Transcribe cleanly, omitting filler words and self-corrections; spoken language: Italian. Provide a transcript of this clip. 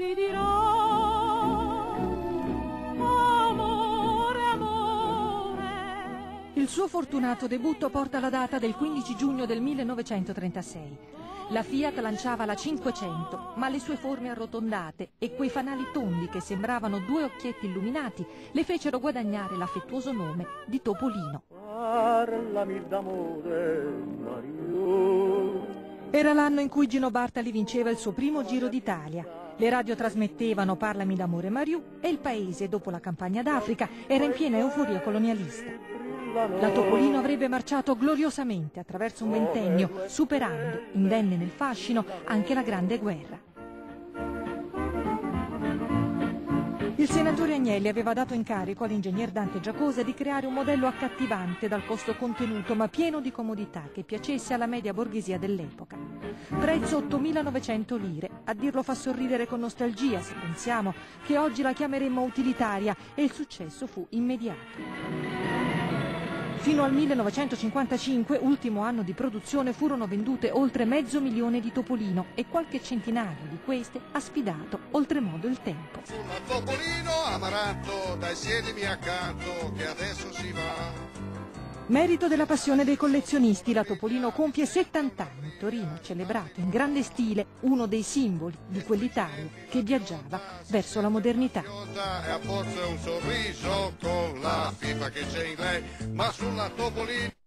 ti dirò, amore, amore. Il suo fortunato debutto porta la data del 15 giugno del 1936. La Fiat lanciava la 500, ma le sue forme arrotondate e quei fanali tondi che sembravano due occhietti illuminati le fecero guadagnare l'affettuoso nome di Topolino. Parlami d'amore, Mario. Era l'anno in cui Gino Bartali vinceva il suo primo Giro d'Italia. Le radio trasmettevano Parlami d'amore Mariù e il paese, dopo la campagna d'Africa, era in piena euforia colonialista. La Topolino avrebbe marciato gloriosamente attraverso un ventennio, superando, indenne nel fascino, anche la Grande Guerra. Il senatore Agnelli aveva dato incarico all'ingegner Dante Giacosa di creare un modello accattivante dal costo contenuto ma pieno di comodità che piacesse alla media borghesia dell'epoca. Prezzo 8.900 lire, a dirlo fa sorridere con nostalgia se pensiamo che oggi la chiameremmo utilitaria, e il successo fu immediato. Fino al 1955, ultimo anno di produzione, furono vendute oltre 500.000 di Topolino e qualche centinaio di queste ha sfidato oltremodo il tempo. Sulla Topolino, amaranto, dai siedimi accanto che adesso si va. Merito della passione dei collezionisti, la Topolino compie 70 anni. Torino, celebrato in grande stile, uno dei simboli di quell'Italia che viaggiava verso la modernità. E a forza un sorriso con la FIFA che c'è in lei, ma sulla Topolino